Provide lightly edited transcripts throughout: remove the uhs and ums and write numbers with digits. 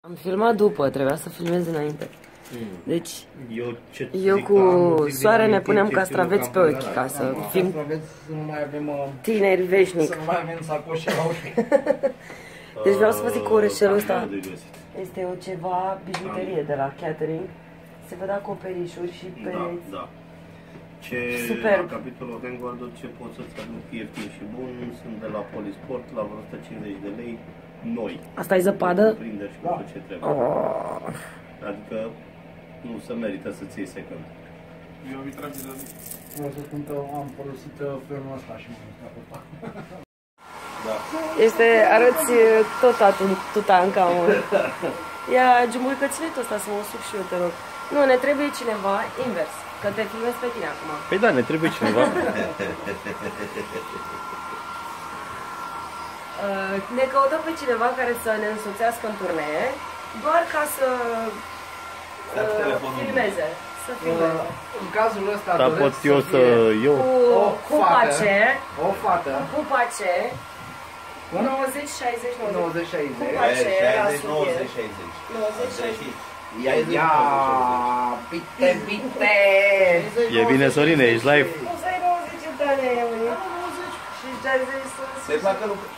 Am filmat după, trebuia să filmez înainte. Deci, eu cu Soare ne punem castraveți pe ochi ca să fim tineri veșnic. Să nu mai avem sacoșe la ochi. Deci vreau să vă zic că orășelul ăsta este o ceva bijuterie de la catering. Se văd acoperișuri și pereți. Da. Superb. La capitolul Vanguard, ce pot să-ți aduc ieftin și bun, sunt de la Polisport la vreo 150 de lei, noi. Asta e zăpadă? Prinderi și cu tot ce trebuie. Adică nu se merită să-ți iei second. Eu vreau să spun că am folosit felul ăsta și m-am scăpat. Da. Arăți tot Tutankamon. Ia, giumurcățile-tul ăsta să mă suc și eu, te rog. Nu, ne trebuie cineva invers, că te filmez pe tine acum. Păi da, ne trebuie cineva. Ne căutăm pe cineva care să ne însoțească în turnee, doar ca să filmeze. Să filmeze. În cazul ăsta Da, pot eu să iau. Cu pupace. O fată. Cu pupace. 90-60-90. 90-60. Pupace, 90-60. 90-60. Ia, bite. E bine, Sorine, ești live. Nu să ai 90 de ani, unii. Și 60 să... Se facă lucru.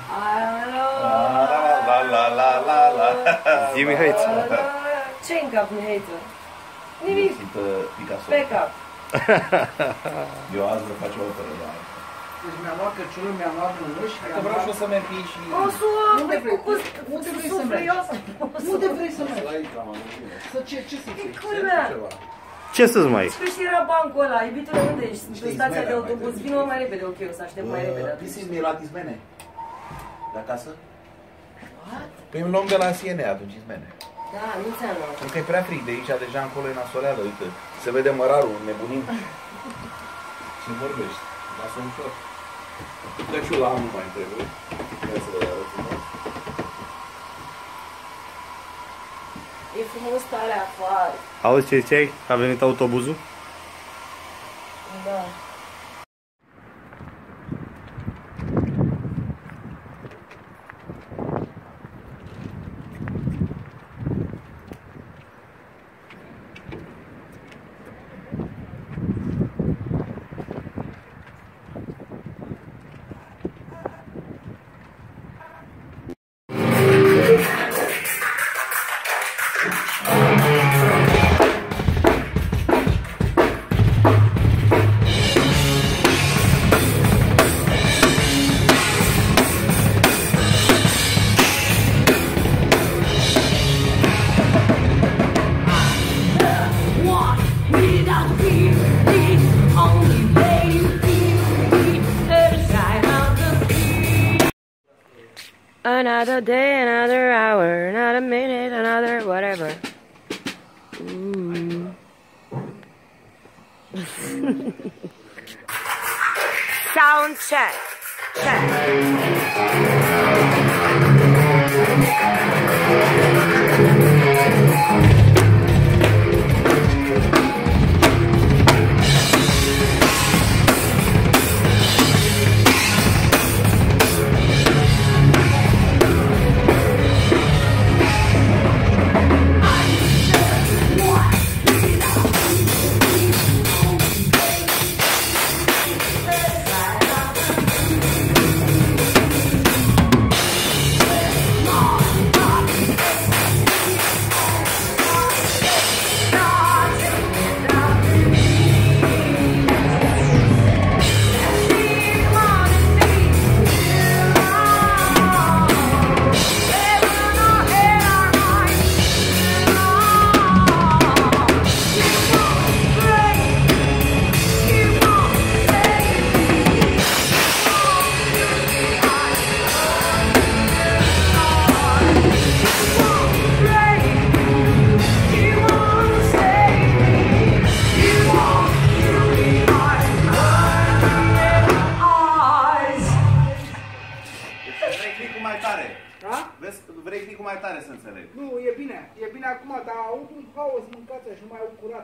La. Zi-mi hăiță. Ce în cap, Mihaiță? Nimic. Picasso. Pe cap. Eu azi vă face o operă, da. Deci mi-am luat căciulul, mi-am luat mânuși. Că vreau și eu să merg pe și... Unde vrei să mergi? Unde vrei să mergi? Ce să faci? Culmea. Ce să-ți mai? Că și era bancul ăla, iubitule, unde ești? În stația de autobuz, vină mai repede, ok, o să aștept mai repede. Pisiți mi la Tismene. De acasă? Păi îmi luăm de la Siene atunci Tismene. Da, nu înseamnă. Pentru că e prea frig de aici, deja încolo e nasoleală, uite. Se vede mărarul, nebunim. Ce vorbești? Lasă ușor. Căciula nu mai trebuie. Vreau să vă arăt frumos. E frumos tare afară. Auzi ce ziceai? A venit autobuzul? Da. Another day, another hour, another minute, another whatever. Sound check. Vrei clicul mai tare să înțeleg. Nu, e bine acum, dar aud un haos, mâncați și nu mai au curat.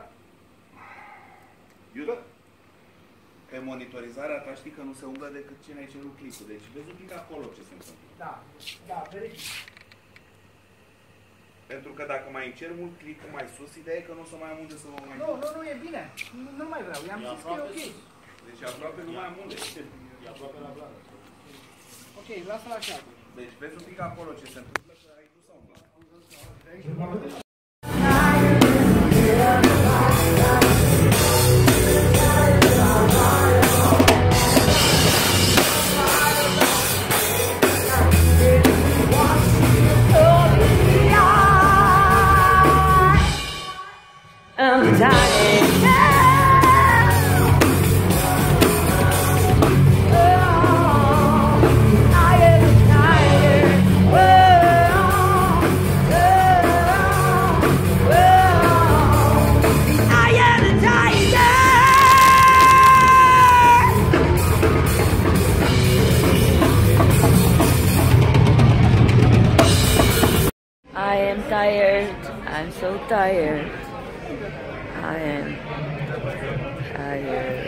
Iuda, pe monitorizarea ta știi că nu se umblă decât cine ai cerut clicul. Deci vezi un pic acolo ce se întâmplă. Da, verific. Pentru că dacă mai încerc mult clipul mai sus, ideea e că nu o să mai am unde să mă mai... Nu, e bine. Nu mai vreau. I-am zis că e ok. Deci aproape nu mai am unde. E aproape la blană. Ok, lasă-l așa. Deci vezi un pic acolo ce se întâmplă, că aici nu s-a umblat. I'm tired. I am tired. I'm so tired. I am tired.